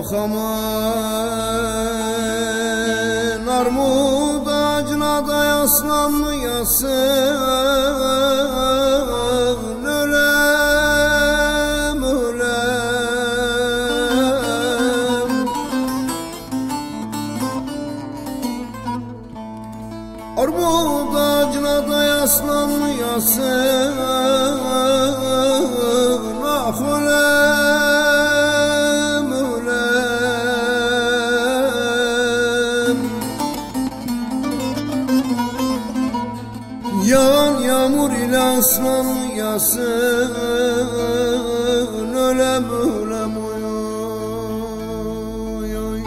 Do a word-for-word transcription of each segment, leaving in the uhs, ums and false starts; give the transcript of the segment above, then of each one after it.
Ah aman armud ağacına da yaslanmayasın, ölem ölem. Armud ağacına da yaslanmayasın, ah ölem. Yağan yağmur ile ıslanmayasın, ölem ölem oy oy.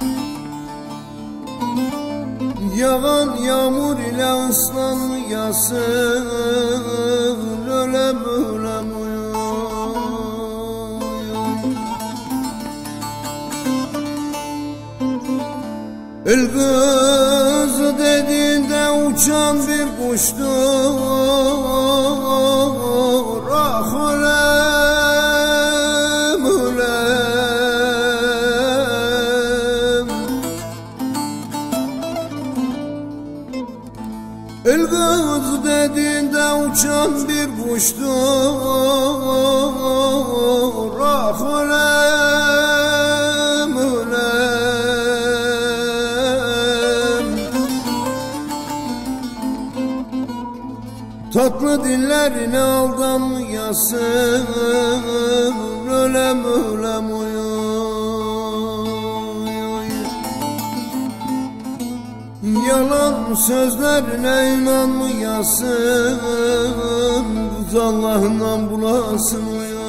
Yağan yağmur ile ıslanmayasın, ölem ölem oy. El kızı dediğinde uçan bir kuştur, ah ölem ölem. El kızı dediğinde uçan bir kuştur, ah ölem ölem. Tatlı dillerine aldanmayasın, ölem ölem oy oy. Yalan sözlerine inanmayasın, kız Allah'ından bulasın oy oy.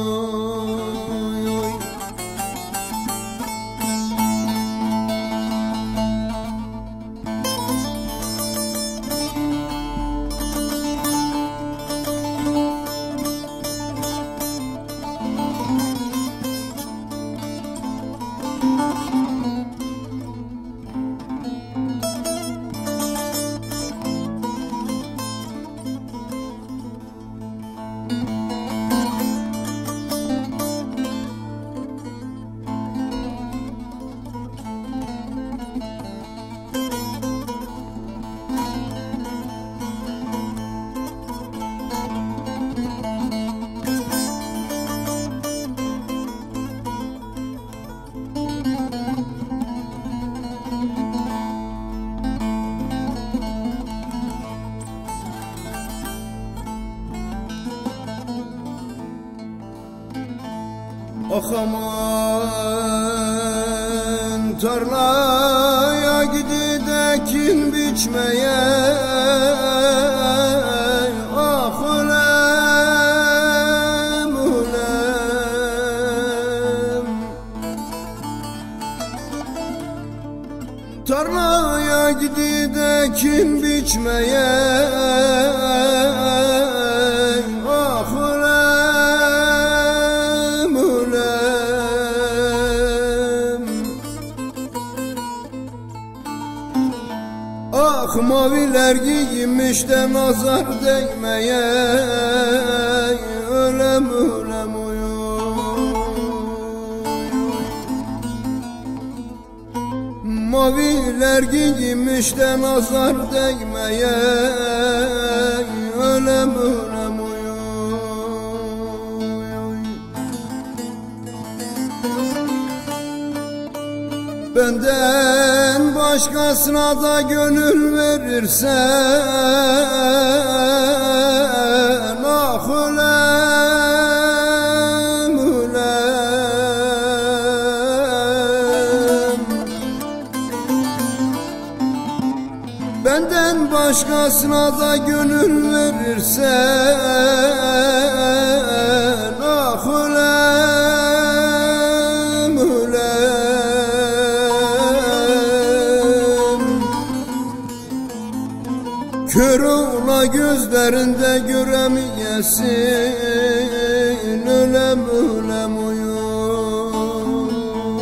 Ah aman tarlaya gidip ekin biçmeye, ah ölem ölem. Tarlaya gidip ekin biçmeye, ah ölem. Ah maviler giyinmiş de nazar değmeye, ölem ölem oy. Maviler giyinmiş de nazar değmeye, ölem ölem oy. Benden başkasına da gönül verirsen, ah ölem ölem. Benden başkasına da gönül verirsen, ah ölem ölem. Kör ola gözlerinde göremeyesin, ölem ölem oy oy.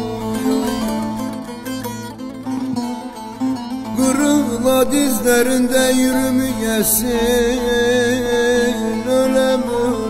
Kırıla dizlerinde yürümeyesin, ölem ölem.